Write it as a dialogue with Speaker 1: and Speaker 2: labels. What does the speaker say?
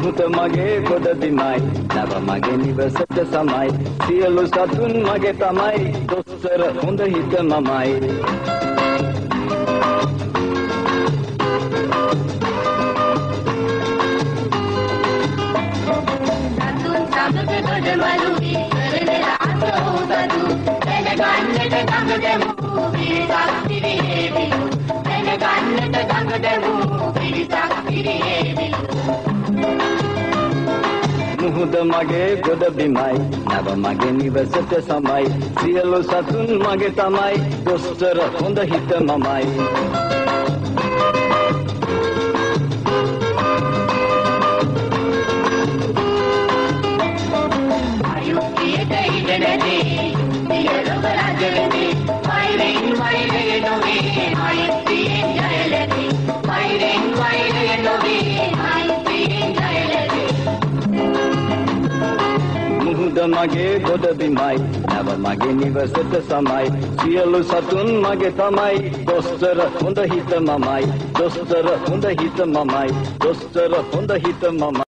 Speaker 1: මුහුද මගේ ගොඩ බිමයි නව මගේ නිවසට සමයි සියලු සතුන් මගේ තමයි දොස්තර හොඳ හිත මමයි මුහුද මගේ ගොඩ බිමයි නව මගේ නිවසට සමයි සියලු සතුන් මගේ තමයි දොස්තර හොඳ හිත මමයි මුහුද මගේ ගොඩ බිමයි නව මගේ නිවසට සමයි සියලු සතුන් මගේ තමයි දොස්තර හොඳ හිත මමයි දොස්තර හොඳ හිත මමයි දොස්තර හොඳ හිත මමයි